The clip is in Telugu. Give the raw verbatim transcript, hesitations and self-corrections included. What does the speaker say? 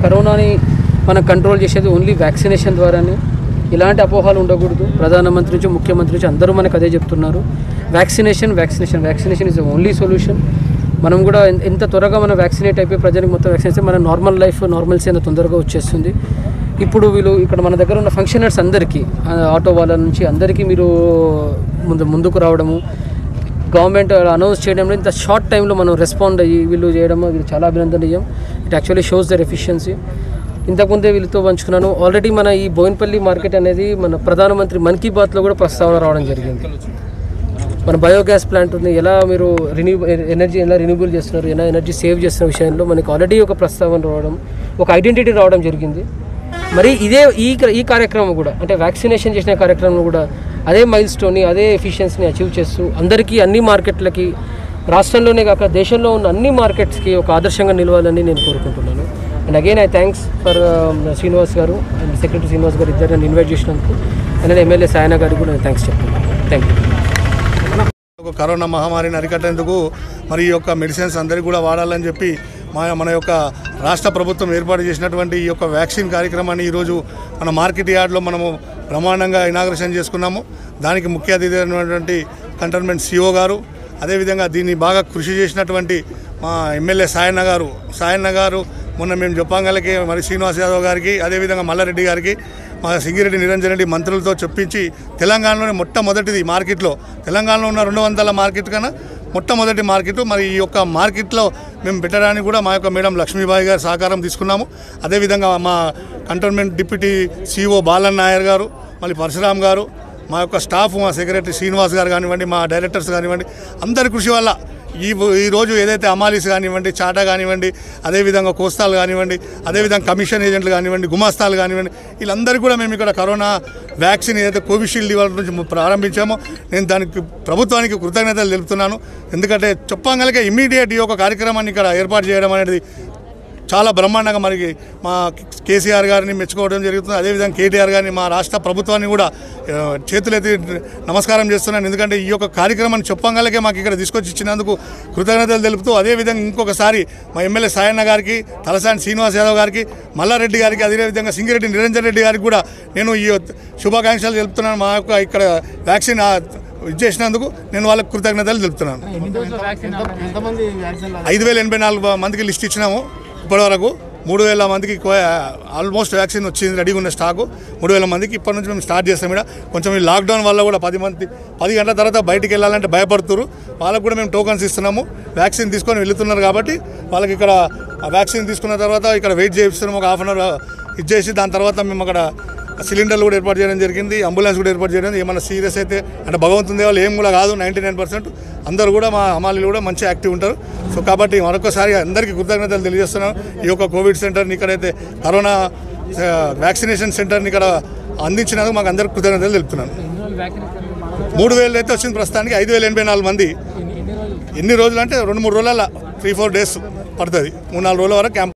కరోనాని మనం కంట్రోల్ చేసేది ఓన్లీ వ్యాక్సినేషన్ ద్వారానే. ఇలాంటి అపోహలు ఉండకూడదు. ప్రధానమంత్రి నుంచి ముఖ్యమంత్రి నుంచి అందరూ మనకు అదే చెప్తున్నారు. Vaccination vaccination vaccination is the only solution. మనం కూడా ఎంత త్వరగా మనం వ్యాక్సినేట్ అయిపోయి ప్రజలకు మొత్తం వ్యాక్సినేట్ మన నార్మల్ లైఫ్ నార్మల్సీ అంత తొందరగా వచ్చేస్తుంది. ఇప్పుడు వీళ్ళు ఇక్కడ మన దగ్గర ఉన్న ఫంక్షనర్స్ అందరికీ, ఆటో వాళ్ళ నుంచి అందరికీ మీరు ముందు ముందుకు రావడము, గవర్నమెంట్ అనౌన్స్ చేయడంలో ఇంత షార్ట్ టైంలో మనం రెస్పాండ్ అయ్యి వీళ్ళు చేయడము వీళ్ళు చాలా అభినందనీయం. It actually shows their efficiency. ఇంతకుముందే వీళ్ళతో పంచుకున్నాను. ఆల్రెడీ మన ఈ బోయిన్పల్లి మార్కెట్ అనేది మన ప్రధానమంత్రి మన్ కీ బాత్లో కూడా ప్రస్తావన రావడం జరిగింది. మన బయోగ్యాస్ ప్లాంట్ ఉంది, ఎలా మీరు రిన్యూ ఎనర్జీ ఎలా రిన్యూబుల్ చేస్తున్నారు, ఎలా ఎనర్జీ సేవ్ చేస్తున్న విషయంలో మనకి ఆల్రెడీ ఒక ప్రస్తావన రావడం, ఒక ఐడెంటిటీ రావడం జరిగింది. మరి ఇదే ఈ ఈ కార్యక్రమం కూడా అంటే వ్యాక్సినేషన్ చేసిన కార్యక్రమం కూడా అదే మైల్ స్టోన్ని అదే ఎఫిషియన్సీని అచీవ్ చేస్తూ అందరికీ అన్ని మార్కెట్లకి రాష్ట్రంలోనే కాక దేశంలో ఉన్న అన్ని మార్కెట్స్కి ఒక ఆదర్శంగా నిలవాలని నేను కోరుకుంటున్నాను. And again I thanks for Srinivas garu and secretary Srinivas గారు ఇద్దరు నన్ను ఇన్వైట్ చేసినందుకు. అండ్ ఎమ్మెల్యే సాయన గారికి కూడా నేను థ్యాంక్స్ చెప్తున్నాను. Thank you. కరోనా మహమ్మారిని అరికట్టేందుకు మరి ఈ యొక్క మెడిసిన్స్ అందరికీ కూడా వాడాలని చెప్పి మా మన యొక్క రాష్ట్ర ప్రభుత్వం ఏర్పాటు చేసినటువంటి ఈ యొక్క వ్యాక్సిన్ కార్యక్రమాన్ని ఈరోజు మన మార్కెట్ యార్డ్లో మనము బ్రహ్మాండంగా ఇనాగ్రేషన్ చేసుకున్నాము. దానికి ముఖ్య అతిథి అయినటువంటి కంటోన్మెంట్ సిఓ గారు, అదేవిధంగా దీన్ని బాగా కృషి చేసినటువంటి మా ఎమ్మెల్యే సాయన్న గారు సాయన్న గారు మొన్న మేము జొప్పాంగలకి మరి శ్రీనివాస్ యాదవ్ గారికి, అదేవిధంగా మల్లారెడ్డి గారికి, మా సింగిరెడ్డి నిరంజన్ రెడ్డి మంత్రులతో చెప్పించి తెలంగాణలోనే మొట్టమొదటిది మార్కెట్లో, తెలంగాణలో ఉన్న రెండు వందల మార్కెట్ కన్నా మొట్టమొదటి మార్కెట్ మరి ఈ యొక్క మార్కెట్లో మేము పెట్టడానికి కూడా మా యొక్క మేడం లక్ష్మీబాయి గారు సహకారం తీసుకున్నాము. అదేవిధంగా మా cantonment deputy CEO Balan Nair garu, మళ్ళీ పరశురామ్ గారు, మా యొక్క స్టాఫ్, మా సెక్రటరీ శ్రీనివాస్ గారు కానివ్వండి, మా డైరెక్టర్స్ కానివ్వండి, అందరి కృషి వల్ల ఈ ఈరోజు ఏదైతే అమాలీస్ కానివ్వండి, చాటా కానివ్వండి, అదేవిధంగా కోస్తాలు కానివ్వండి, అదేవిధంగా కమిషన్ ఏజెంట్లు కానివ్వండి, గుమాస్తాలు కానివ్వండి, వీళ్ళందరికీ కూడా మేము ఇక్కడ కరోనా వ్యాక్సిన్ ఏదైతే కోవిషీల్డ్ ఇవాళ నుంచి ప్రారంభించామో నేను దానికి ప్రభుత్వానికి కృతజ్ఞతలు తెలుపుతున్నాను. ఎందుకంటే చెప్పంగలకే ఇమ్మీడియట్ ఈ యొక్క కార్యక్రమాన్ని ఇక్కడ ఏర్పాటు చేయడం అనేది చాలా బ్రహ్మాండంగా మనకి మా కేసీఆర్ గారిని మెచ్చుకోవడం జరుగుతుంది. అదేవిధంగా కేటీఆర్ గారిని, మా రాష్ట్ర ప్రభుత్వాన్ని కూడా చేతులెత్తి నమస్కారం చేస్తున్నాను. ఎందుకంటే ఈ యొక్క కార్యక్రమాన్ని చెప్పంగాలకే మాకు ఇక్కడ తీసుకొచ్చి ఇచ్చినందుకు కృతజ్ఞతలు తెలుపుతూ, అదేవిధంగా ఇంకొకసారి మా ఎమ్మెల్యే సాయన్న గారికి, తలసాని శ్రీనివాస్ యాదవ్ గారికి, మల్లారెడ్డి గారికి, అదేవిధంగా సింగిరెడ్డి నిరంజన్ రెడ్డి గారికి కూడా నేను ఈ శుభాకాంక్షలు తెలుపుతున్నాను. మా యొక్క ఇక్కడ వ్యాక్సిన్ ఇది చేసినందుకు నేను వాళ్ళకి కృతజ్ఞతలు తెలుపుతున్నాను. ఐదు వేల ఎనభై నాలుగు మందికి లిస్ట్ ఇచ్చినాము. ఇప్పటివరకు మూడు వేల మందికి ఆల్మోస్ట్ వ్యాక్సిన్ వచ్చింది, రెడీగా ఉన్న స్టాకు మూడు వేల మందికి ఇప్పటి నుంచి మేము స్టార్ట్ చేస్తాం. ఇక్కడ కొంచెం ఈ లాక్డౌన్ వల్ల కూడా పది మంది పది గంటల తర్వాత బయటికి వెళ్ళాలంటే భయపడుతున్నారు. వాళ్ళకు కూడా మేము టోకన్స్ ఇస్తున్నాము. వ్యాక్సిన్ తీసుకొని వెళ్తున్నారు కాబట్టి వాళ్ళకి ఇక్కడ వ్యాక్సిన్ తీసుకున్న తర్వాత ఇక్కడ వెయిట్ చేయిస్తున్నాము. ఒక హాఫ్ అన్ అవర్ ఇది చేసి దాని తర్వాత మేము అక్కడ సిలిండర్లు కూడా ఏర్పాటు చేయడం జరిగింది, అంబులెన్స్ కూడా ఏర్పాటు చేయడం. ఏమైనా సీరియస్ అయితే అంటే భగవంతుని దేవాళ్ళు ఏం కూడా కాదు, నైంటీ నైన్ పర్సెంట్ అందరూ కూడా మా అమ్మాయిలు కూడా మంచి యాక్టివ్ ఉంటారు. సో కాబట్టి మరొకసారి అందరికీ కృతజ్ఞతలు తెలియజేస్తున్నాను. ఈ యొక్క కోవిడ్ సెంటర్ని ఇక్కడైతే కరోనా వ్యాక్సినేషన్ సెంటర్ని ఇక్కడ అందించినందుకు మాకు అందరికీ కృతజ్ఞతలు తెలుపుతున్నాను. మూడు వేలు అయితే వచ్చింది ప్రస్తుతానికి. ఐదు వేల ఎనభై నాలుగు మంది ఎన్ని రోజులు అంటే రెండు మూడు రోజుల త్రీ ఫోర్ డేస్ పడుతుంది. మూడు నాలుగు రోజుల వరకు క్యాంప్